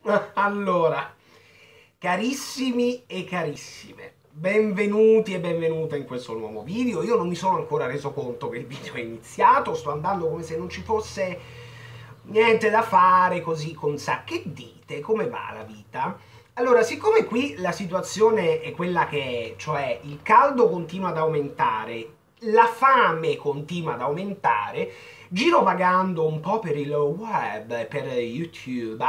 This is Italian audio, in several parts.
Allora, carissimi e carissime, benvenuti e benvenute in questo nuovo video. Io non mi sono ancora reso conto che il video è iniziato, sto andando come se non ci fosse niente da fare, così con sa. Che dite? Come va la vita? Allora, siccome qui la situazione è quella che è, cioè il caldo continua ad aumentare, la fame continua ad aumentare, girovagando un po' per il web, per YouTube,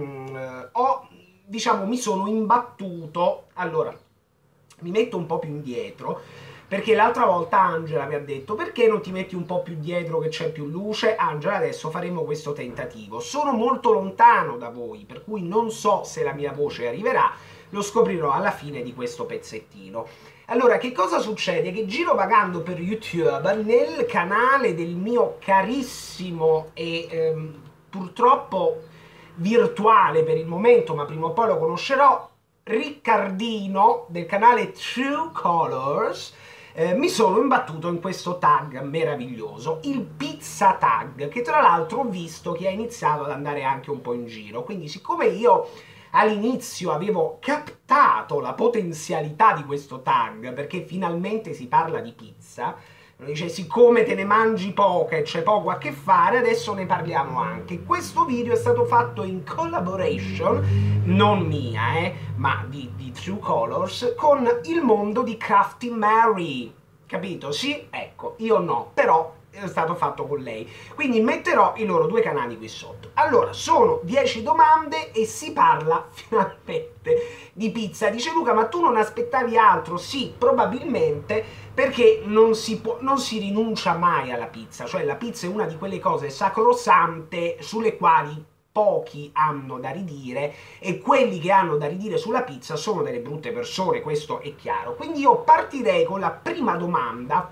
diciamo, mi sono imbattuto. Allora, mi metto un po' più indietro, perché l'altra volta Angela mi ha detto: perché non ti metti un po' più dietro che c'è più luce? Angela, adesso faremo questo tentativo. Sono molto lontano da voi, per cui non so se la mia voce arriverà, lo scoprirò alla fine di questo pezzettino. Allora, che cosa succede? Che girovagando per YouTube, nel canale del mio carissimo e purtroppo virtuale per il momento, ma prima o poi lo conoscerò, Riccardino del canale True Colors, mi sono imbattuto in questo tag meraviglioso, il pizza tag, che tra l'altro ho visto che ha iniziato ad andare anche un po' in giro. Quindi, siccome io all'inizio avevo captato la potenzialità di questo tag, perché finalmente si parla di pizza, dice: siccome te ne mangi poca e c'è poco a che fare, adesso ne parliamo anche. Questo video è stato fatto in collaboration, non mia, ma di True Colors, con il mondo di Crafty Mary. Capito? Sì? Ecco, io no, però è stato fatto con lei. Quindi metterò i loro due canali qui sotto. Allora, sono 10 domande e si parla finalmente di pizza. Dice Luca: ma tu non aspettavi altro? Sì, probabilmente, perché non si rinuncia mai alla pizza. Cioè, la pizza è una di quelle cose sacrosante sulle quali pochi hanno da ridire, e quelli che hanno da ridire sulla pizza sono delle brutte persone, questo è chiaro. Quindi io partirei con la prima domanda,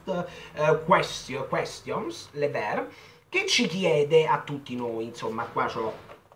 questions, lever, che ci chiede a tutti noi. Insomma, qua ho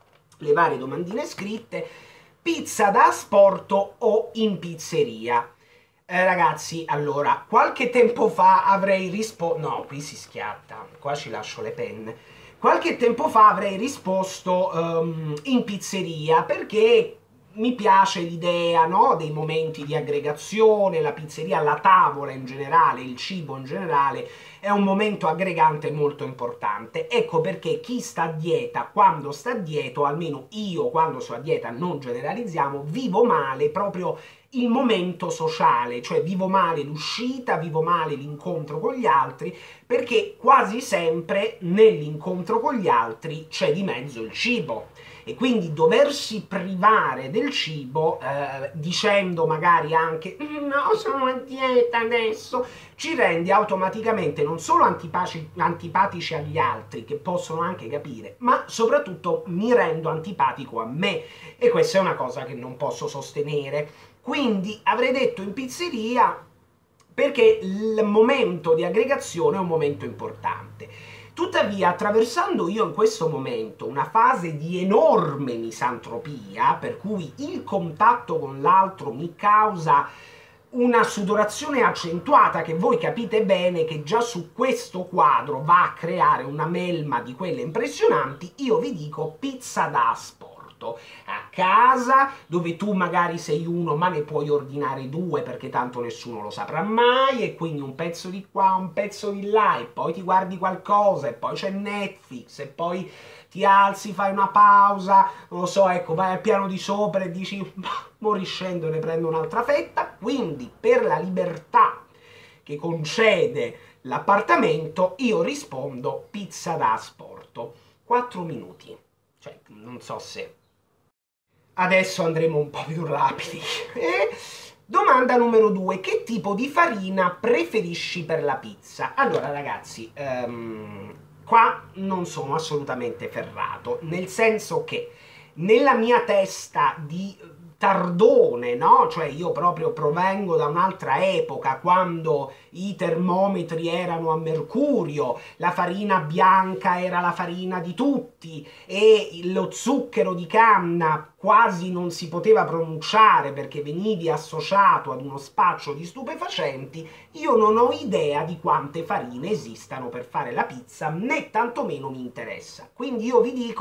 le varie domandine scritte. Pizza da asporto o in pizzeria? Ragazzi, allora, qualche tempo fa avrei risposto... No, qui si schiatta, qua ci lascio le penne. Qualche tempo fa avrei risposto in pizzeria, perché mi piace l'idea, no, dei momenti di aggregazione. La pizzeria, la tavola in generale, il cibo in generale, è un momento aggregante molto importante. Ecco perché chi sta a dieta, quando sta a dieta, o almeno io quando sono a dieta, non generalizziamo, vivo male proprio il momento sociale, cioè vivo male l'uscita, vivo male l'incontro con gli altri, perché quasi sempre nell'incontro con gli altri c'è di mezzo il cibo. E quindi doversi privare del cibo, dicendo magari anche no, sono a dieta adesso, ci rende automaticamente non solo antipatici agli altri, che possono anche capire, ma soprattutto mi rendo antipatico a me, e questa è una cosa che non posso sostenere. Quindi avrei detto in pizzeria, perché il momento di aggregazione è un momento importante. Tuttavia, attraversando io in questo momento una fase di enorme misantropia, per cui il contatto con l'altro mi causa una sudorazione accentuata, che voi capite bene che già su questo quadro va a creare una melma di quelle impressionanti, io vi dico pizza da asporto. A casa, dove tu magari sei uno ma ne puoi ordinare due, perché tanto nessuno lo saprà mai, e quindi un pezzo di qua, un pezzo di là, e poi ti guardi qualcosa, e poi c'è Netflix, e poi ti alzi, fai una pausa, non lo so, ecco, vai al piano di sopra e dici mo riscendo e ne prendo un'altra fetta. Quindi, per la libertà che concede l'appartamento, io rispondo pizza da asporto. 4 minuti, cioè non so se... Adesso andremo un po' più rapidi. Domanda numero 2. Che tipo di farina preferisci per la pizza? Allora, ragazzi, qua non sono assolutamente ferrato, nel senso che nella mia testa di tardone, no? Cioè io proprio provengo da un'altra epoca, quando i termometri erano a mercurio, la farina bianca era la farina di tutti e lo zucchero di canna quasi non si poteva pronunciare perché venivi associato ad uno spaccio di stupefacenti. Io non ho idea di quante farine esistano per fare la pizza, né tantomeno mi interessa. Quindi io vi dico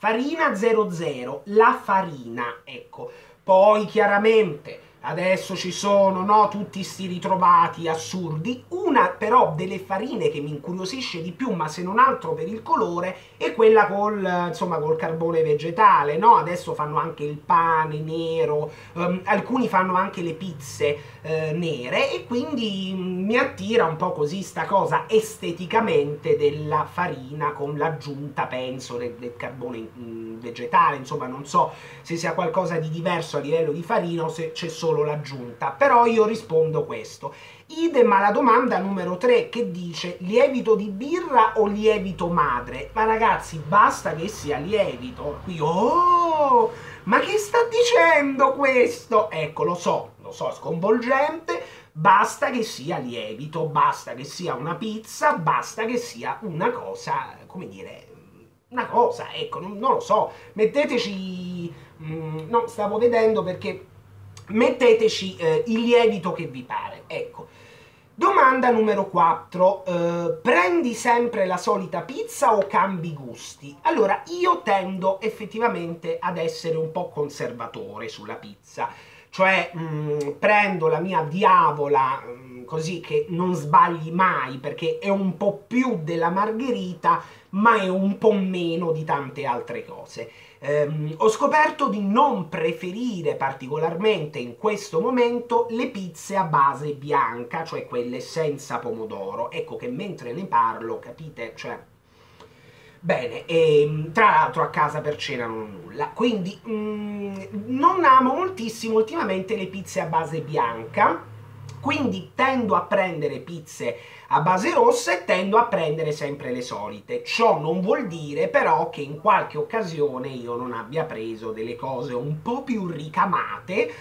farina 00, la farina, ecco. Poi chiaramente adesso ci sono, no, tutti sti ritrovati assurdi. Una però delle farine che mi incuriosisce di più, ma se non altro per il colore, è quella insomma, col carbone vegetale, no? Adesso fanno anche il pane nero, alcuni fanno anche le pizze nere, e quindi mi attira un po' così sta cosa esteticamente della farina con l'aggiunta, penso, del carbone vegetale. Insomma, non so se sia qualcosa di diverso a livello di farina o se c'è solo l'aggiunta, però io rispondo questo. Idem alla domanda numero 3 che dice lievito di birra o lievito madre. Ma ragazzi, basta che sia lievito. Qui, oh, ma che sta dicendo questo? Ecco, lo so, sconvolgente. Basta che sia lievito, basta che sia una pizza, basta che sia una cosa, come dire, una cosa, ecco, non lo so. Metteteci, no, stavo vedendo perché metteteci il lievito che vi pare, ecco. Domanda numero 4, prendi sempre la solita pizza o cambi gusti? Allora, io tendo effettivamente ad essere un po' conservatore sulla pizza, cioè prendo la mia diavola così che non sbagli mai, perché è un po' più della margherita, ma è un po' meno di tante altre cose. Ho scoperto di non preferire particolarmente in questo momento le pizze a base bianca, cioè quelle senza pomodoro. Ecco che mentre ne parlo, capite? Cioè, bene, e tra l'altro a casa per cena non ho nulla, quindi non amo moltissimo ultimamente le pizze a base bianca, quindi tendo a prendere pizze a base rossa e tendo a prendere sempre le solite. Ciò non vuol dire però che in qualche occasione io non abbia preso delle cose un po' più ricamate,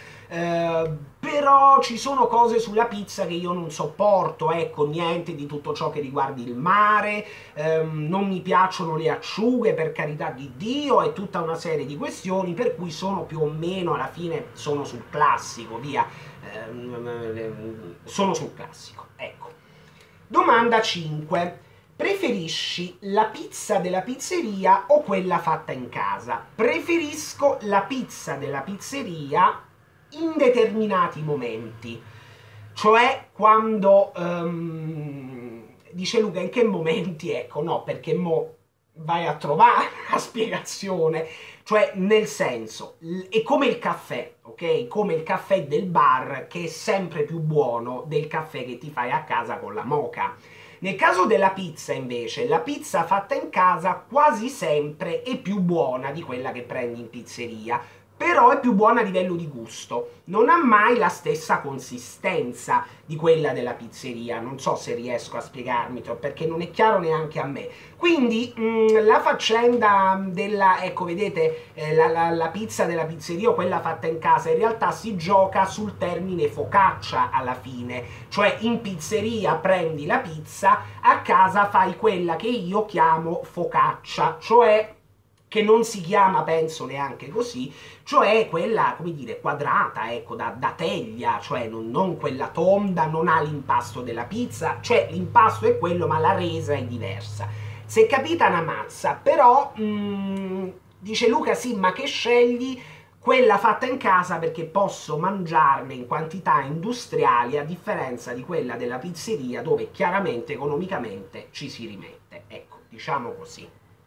però ci sono cose sulla pizza che io non sopporto, ecco, niente di tutto ciò che riguardi il mare, non mi piacciono le acciughe, per carità di Dio, e tutta una serie di questioni per cui sono più o meno, alla fine, sono sul classico, via, sono sul classico, ecco. Domanda 5. Preferisci la pizza della pizzeria o quella fatta in casa? Preferisco la pizza della pizzeria in determinati momenti, cioè quando dice Luca in che momenti, ecco, no, perché mo vai a trovare la spiegazione, cioè nel senso, è come il caffè, ok? Come il caffè del bar, che è sempre più buono del caffè che ti fai a casa con la moka. Nel caso della pizza, invece, la pizza fatta in casa quasi sempre è più buona di quella che prendi in pizzeria, però è più buona a livello di gusto. Non ha mai la stessa consistenza di quella della pizzeria. Non so se riesco a spiegarmi, perché non è chiaro neanche a me. Quindi la faccenda della, ecco, vedete, la pizza della pizzeria o quella fatta in casa, in realtà si gioca sul termine focaccia alla fine. Cioè in pizzeria prendi la pizza, a casa fai quella che io chiamo focaccia, cioè che non si chiama, penso, neanche così, cioè quella, come dire, quadrata, ecco, da teglia, cioè non quella tonda, non ha l'impasto della pizza, cioè l'impasto è quello, ma la resa è diversa. Si è capita una mazza, però, dice Luca, sì, ma che scegli? Quella fatta in casa perché posso mangiarne in quantità industriali, a differenza di quella della pizzeria, dove chiaramente economicamente ci si rimette, ecco, diciamo così.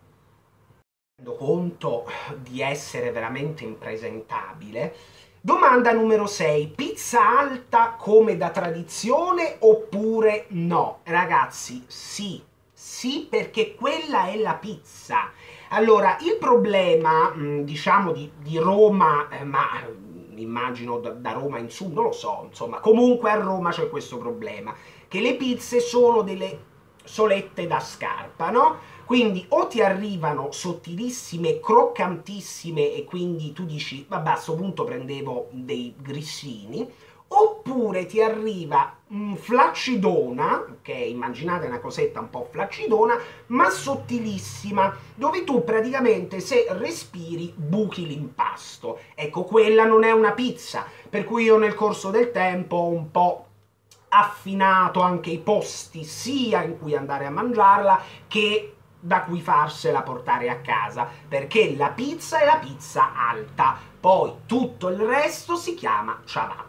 Rendo conto di essere veramente impresentabile. Domanda numero 6. Pizza alta come da tradizione oppure no? Ragazzi, sì. Sì, perché quella è la pizza. Allora, il problema, diciamo, di Roma, ma immagino da Roma in su, non lo so, insomma, comunque a Roma c'è questo problema, che le pizze sono delle solette da scarpa, no? Quindi o ti arrivano sottilissime, croccantissime, e quindi tu dici, vabbè, a questo punto prendevo dei grissini, oppure ti arriva flaccidona, ok? Immaginate una cosetta un po' flaccidona, ma sottilissima, dove tu praticamente, se respiri, buchi l'impasto. Ecco, quella non è una pizza, per cui io nel corso del tempo ho un po' affinato anche i posti sia in cui andare a mangiarla che da cui farsela portare a casa, perché la pizza è la pizza alta, poi tutto il resto si chiama ciabatta.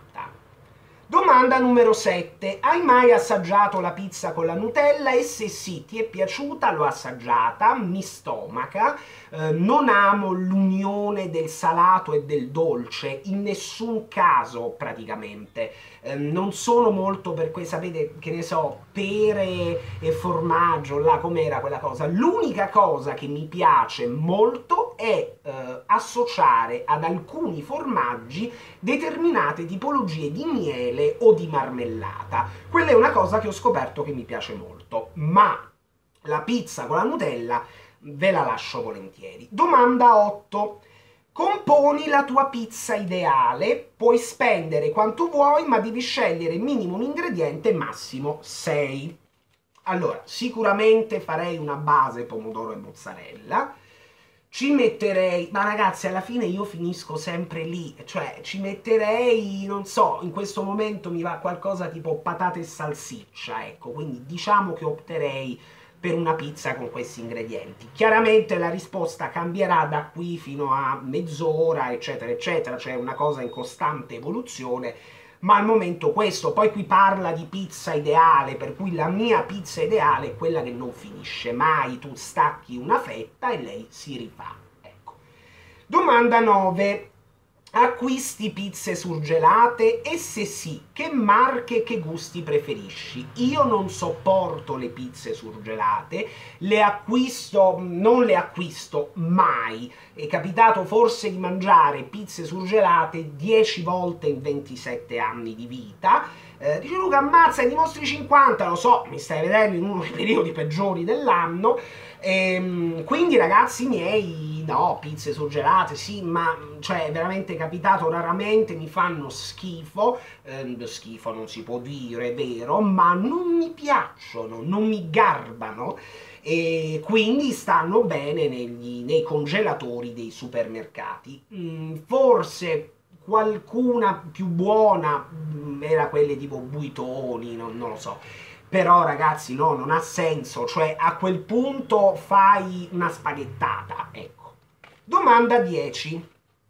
Domanda numero 7. Hai mai assaggiato la pizza con la Nutella? E se sì, ti è piaciuta? L'ho assaggiata, mi stomaca, non amo l'unione del salato e del dolce, in nessun caso praticamente. Non sono molto per quei, sapete, che ne so, pere e formaggio, là com'era quella cosa. L'unica cosa che mi piace molto è associare ad alcuni formaggi determinate tipologie di miele o di marmellata. Quella è una cosa che ho scoperto che mi piace molto, ma la pizza con la Nutella ve la lascio volentieri. Domanda 8. Componi la tua pizza ideale, puoi spendere quanto vuoi, ma devi scegliere minimo un ingrediente, massimo 6. Allora, sicuramente farei una base pomodoro e mozzarella, ci metterei, ma ragazzi alla fine io finisco sempre lì, cioè ci metterei, non so, in questo momento mi va qualcosa tipo patate e salsiccia, ecco, quindi diciamo che opterei per una pizza con questi ingredienti. Chiaramente la risposta cambierà da qui fino a mezz'ora, eccetera, eccetera, cioè una cosa in costante evoluzione, ma al momento questo. Poi qui parla di pizza ideale, per cui la mia pizza ideale è quella che non finisce mai, tu stacchi una fetta e lei si rifà. Ecco. Domanda 9. Acquisti pizze surgelate? E se sì, che marche e che gusti preferisci? Io non sopporto le pizze surgelate, le acquisto, non le acquisto mai. È capitato forse di mangiare pizze surgelate 10 volte in 27 anni di vita. Dice Luca, ammazza, ai mostri 50, lo so, mi stai vedendo in uno dei periodi peggiori dell'anno. Quindi ragazzi miei, no, pizze surgelate sì, ma cioè è veramente capitato raramente, mi fanno schifo, schifo non si può dire, è vero, ma non mi piacciono, non mi garbano e quindi stanno bene nei congelatori dei supermercati. Forse qualcuna più buona era quelle tipo Buitoni, non lo so. Però ragazzi no, non ha senso, cioè a quel punto fai una spaghettata, ecco. Domanda 10.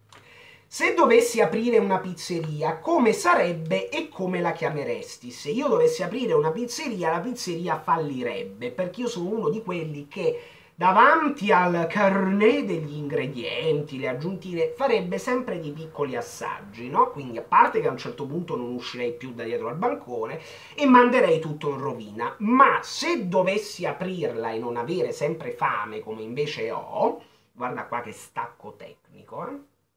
Se dovessi aprire una pizzeria, come sarebbe e come la chiameresti? Se io dovessi aprire una pizzeria, la pizzeria fallirebbe, perché io sono uno di quelli che davanti al carnet degli ingredienti, le aggiuntive, farebbe sempre dei piccoli assaggi, no? Quindi a parte che a un certo punto non uscirei più da dietro al bancone e manderei tutto in rovina, ma se dovessi aprirla e non avere sempre fame come invece ho, guarda qua che stacco tecnico,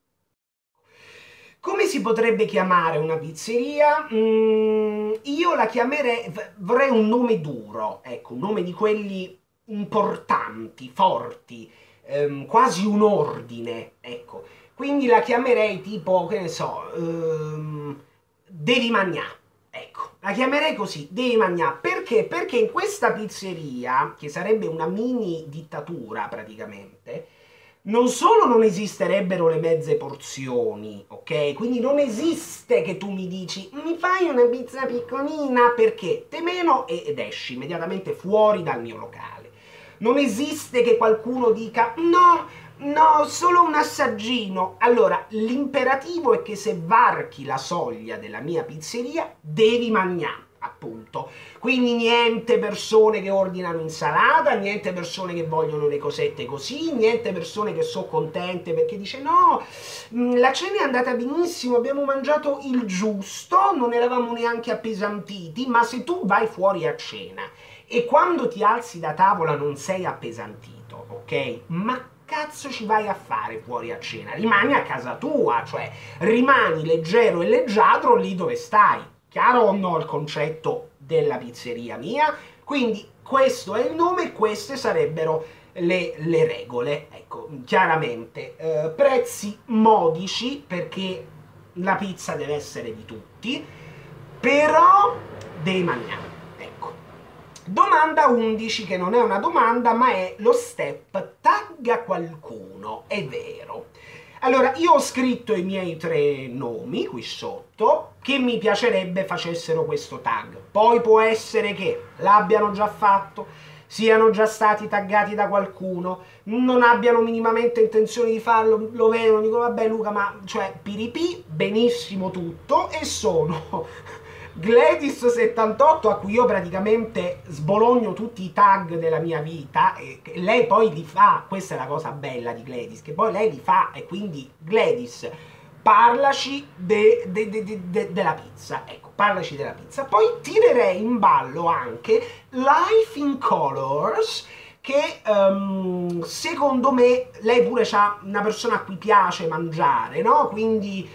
Come si potrebbe chiamare una pizzeria? Io la chiamerei, vorrei un nome duro, ecco, un nome di quelli importanti, forti, quasi un ordine, ecco. Quindi la chiamerei tipo, che ne so, Devi Magnà, ecco, la chiamerei così, Devi Magnà. Perché? Perché in questa pizzeria, che sarebbe una mini dittatura praticamente, non solo non esisterebbero le mezze porzioni, ok? Quindi non esiste che tu mi dici mi fai una pizza piccolina perché te meno ed esci immediatamente fuori dal mio locale. Non esiste che qualcuno dica no, no, solo un assaggino. Allora, l'imperativo è che se varchi la soglia della mia pizzeria devi mangiare, appunto. Quindi niente persone che ordinano insalata, niente persone che vogliono le cosette così, niente persone che sono contente perché dice no, la cena è andata benissimo, abbiamo mangiato il giusto, non eravamo neanche appesantiti, ma se tu vai fuori a cena e quando ti alzi da tavola non sei appesantito, ok? Ma cazzo ci vai a fare fuori a cena? Rimani a casa tua, cioè rimani leggero e leggiadro lì dove stai. Chiaro o no il concetto della pizzeria mia? Quindi questo è il nome, queste sarebbero le regole. Ecco, chiaramente prezzi modici perché la pizza deve essere di tutti, però devi mangiare. Ecco. Domanda 11, che non è una domanda ma è lo step tagga qualcuno, è vero. Allora, io ho scritto i miei 3 nomi qui sotto, che mi piacerebbe facessero questo tag. Poi può essere che l'abbiano già fatto, siano già stati taggati da qualcuno, non abbiano minimamente intenzione di farlo, lo vedono, dicono vabbè Luca, ma cioè piripì, benissimo tutto, e sono Gladys78, a cui io praticamente sbologno tutti i tag della mia vita, e lei poi li fa, questa è la cosa bella di Gladys, che poi lei li fa, e quindi Gladys, parlaci della pizza, ecco, parlaci della pizza. Poi tirerei in ballo anche Life in Colors, che secondo me lei pure c'ha una persona a cui piace mangiare, no? Quindi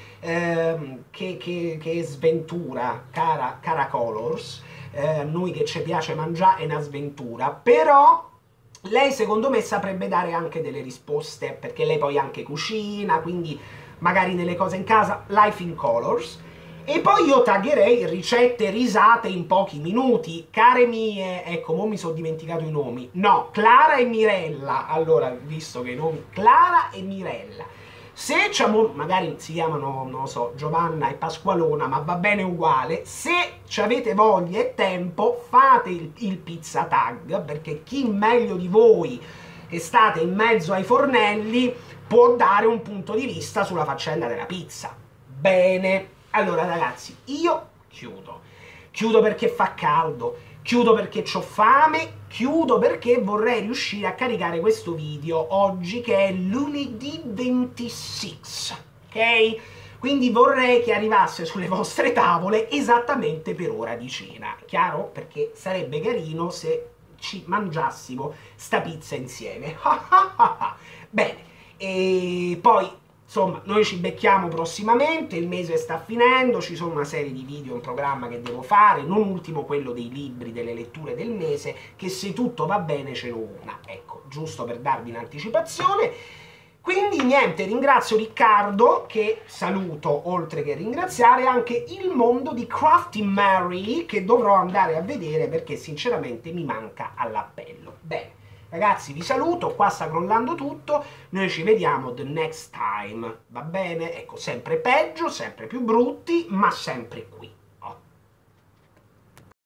che sventura, cara Colors, noi che ci piace mangiare è una sventura, però lei secondo me saprebbe dare anche delle risposte, perché lei poi anche cucina, quindi magari nelle cose in casa, Life in Colors. E poi io taggerei ricette risate in pochi minuti. Care mie, ecco, mo mi sono dimenticato i nomi. No, Clara e Mirella. Allora, visto che i nomi, Clara e Mirella. Se magari si chiamano, non lo so, Giovanna e Pasqualona, ma va bene uguale. Se ci avete voglia e tempo, fate il pizza tag, perché chi meglio di voi che state in mezzo ai fornelli può dare un punto di vista sulla faccenda della pizza. Bene, allora ragazzi, io chiudo perché fa caldo, chiudo perché ho fame, chiudo perché vorrei riuscire a caricare questo video oggi che è lunedì 26, ok? Quindi vorrei che arrivasse sulle vostre tavole esattamente per ora di cena, chiaro? Perché sarebbe carino se ci mangiassimo sta pizza insieme. Bene, e poi insomma noi ci becchiamo prossimamente, il mese sta finendo, ci sono una serie di video in programma che devo fare, non ultimo quello dei libri, delle letture del mese, che se tutto va bene ce n'ho una, ecco, giusto per darvi un'anticipazione. Quindi niente, ringrazio Riccardo, che saluto, oltre che ringraziare anche il mondo di Crafty Mary, che dovrò andare a vedere perché sinceramente mi manca all'appello. Bene, ragazzi vi saluto, qua sta crollando tutto, noi ci vediamo the next time, va bene? Ecco, sempre peggio, sempre più brutti, ma sempre qui.